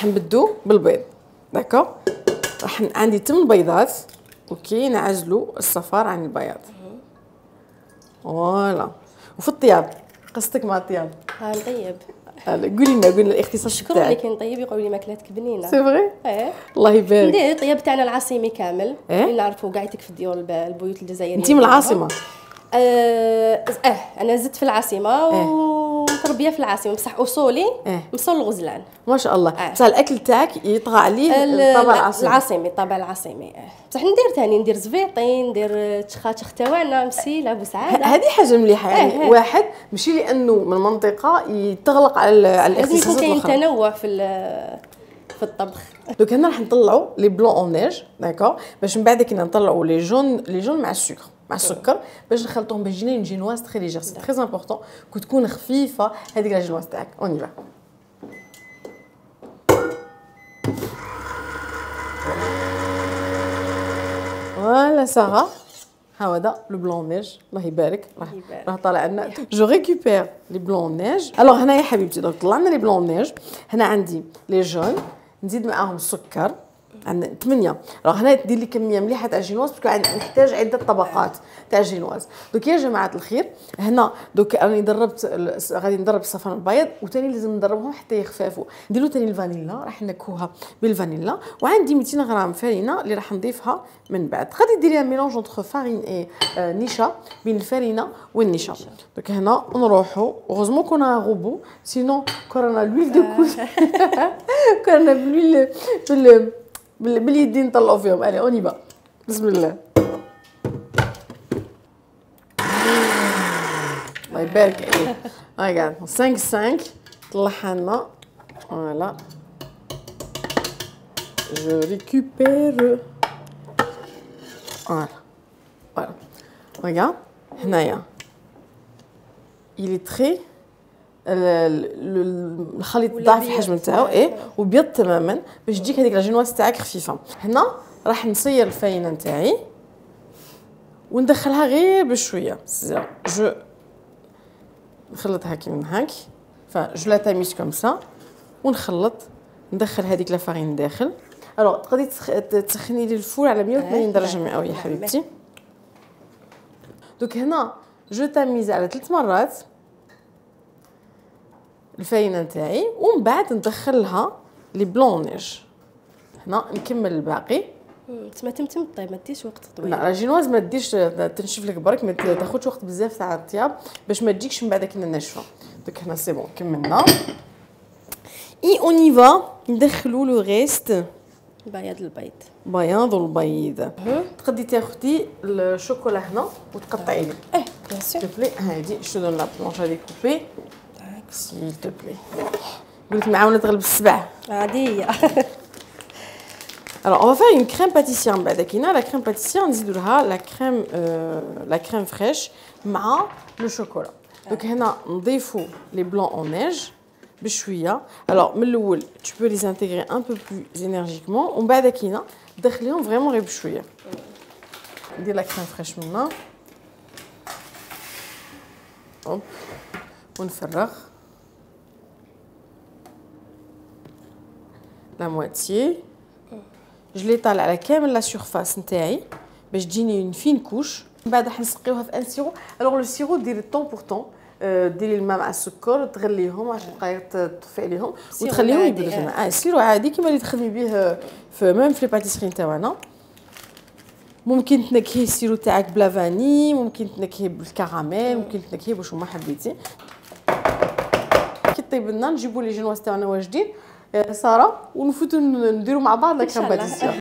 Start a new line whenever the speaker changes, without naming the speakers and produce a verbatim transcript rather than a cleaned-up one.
راح نبدو بالبيض. داكوغ، راح عندي ثمان بيضات. اوكي، نعزلوا الصفار عن البياض. فوالا. وفي الطياب قصتك مع الطياب؟
ها نطيب.
قولي لنا قولي لنا الاختصاص
شكرا
تاعك.
اللي كي نطيب يقولوا لي ماكلاتك بنينه.
سي فغي؟
ايه
الله يبارك.
ندير الطياب تاعنا العاصمي كامل
إيه؟
اللي نعرفوا قاعدتك في ديور البيوت الجزائريه.
انتي من العاصمه؟
اه, اه انا زدت في العاصمه
إيه؟
ومتربيه في العاصمه بصح اصولي
إيه؟
مصول الغزلان.
ما شاء الله.
آه.
بصح الاكل تاعك يطغى عليه الطابع العاصمي.
العاصمي الطابع العاصمي. اه بصح ندير ثاني ندير زفيطين ندير تشخاتشخ تاعنا مسيله بوسعاده.
هذه حاجه مليحه يعني.
آه.
واحد ماشي لانه من منطقه يتغلق على على
لازم يكون
الاختصاصات
كاين
الاخرى.
تنوع في في الطبخ.
دوك هنا راح نطلعوا لي بلون اون نيج. داكور، باش من بعد كي نطلعوا لي جون لي جون مع السكر مع السكر باش نخلطوهم باش تجينا جينواز تري ليجير. سي تري امبورطون كو تكون خفيفه هذيك لا جينواز تاعك. اون يفا. فوالا ساره، ها هذا لو بلون نيج. الله يبارك. راه راه طالع لنا. جو ريكوبير لي بلون نيج. الوغ هنا يا حبيبتي دونك طلعنا لي بلون نيج. هنا عندي لي جون نزيد معاهم السكر. عندنا ثمانية. راه هنا دير لي كميه مليحه تاع جينواز باسكو نحتاج عده طبقات تاع جينواز. دوك يا جماعه الخير هنا دوك راني دربت غادي ندرب الصفار البيض وثاني لازم ندربهم حتى يخفافوا. نديروا ثاني الفانيلا راح نكوها بالفانيلا. وعندي مئتين غرام فرينه اللي راح نضيفها من بعد. غادي ديريها ميلونج اونتر فارين اي نيشا بين الفرينه والنيشا. دوك هنا نروحوا غوزمون كون غوبو سينو كورونا لويل دو كوز كورونا بلويل بال باليدين نطلعوا فيهم. الي اوني با. بسم الله. الله يبارك عليك. هاي قاعد خمسة خمسة طلعها لنا. فوالا جو ريكوبير. فوالا فوالا ريغارد هنايا إلي تري الخليط ضاعف الحجم نتاعو ايه وبيض تماما باش تجيك هذيك لاجينواز تاعك خفيفه. هنا راح نصير الفاينه نتاعي وندخلها غير بشويه. جو نخلطها كي من هاك فجو لا تاميس كوم سا ونخلط ندخل هذيك لا فارين داخل. الوغ تقدري تسخني لي الفور على مية وثمانين درجه مئويه حبيبتي. دوك هنا جو تاميز على ثلاث مرات الفاينه نتاعي ومن بعد ندخلها لي بلون نيج. هنا نكمل الباقي.
تما تمتم طيب ما ديش وقت طويل.
لا لا جينواز ما ديش تنشف لك برك ما تاخذش وقت بزاف تاع الطياب باش ما تجيكش من بعد كي ناشفه. دوك هنا سي بون كملنا. اي اوني فا ندخلوا لو ريست
بياض البيض.
بياض البيض. تقدري تاخدي الشوكولا هنا وتقطعي لي.
اه بيان سور.
تبلي هادي جو دون لا بلونش هادي كوبي. سيل تو بلي. قلت معاونه تغلب السبع.
عاديه.
Alors on va faire une crème pâtissière من بعد كاينه لا كريم باتيسير نزيدوا لها لا كريم لا كريم فريش مع لو شوكولا. دونك هنا نضيفوا لي بلون اون نيج بشويه. الوغ من الاول tu peux les intégrer un peu plus énergiquement ومن بعد كاينه دخليهم فريمون غير بشويه. ندير لا كريم فريش منا هوب ونفرغ لا مواتيي. جو لي طالع على كامل لا سيرفاس نتاعي باش تجيني اون فين كوش. من بعد راح نسقيوها في ان سيرو. الوغ لو سيرو ديري طون بور طون ديري الماء مع السكر تغليهم عشر دقائق تطفي عليهم وتخليهم يبردوا في الماء. اه سيرو عادي كيما اللي تخدمي به في ميم في لي باتيسري نتاعنا. ممكن تنكهي السيرو تاعك بلا فاني ممكن تنكهي بالكراميل ممكن تنكهي باش ما حبيتي. كي طيب لنا نجيبوا لي جينواز تاعنا واجدين ساره ونفوتوا نديروا مع بعض لا كريم باتيسير.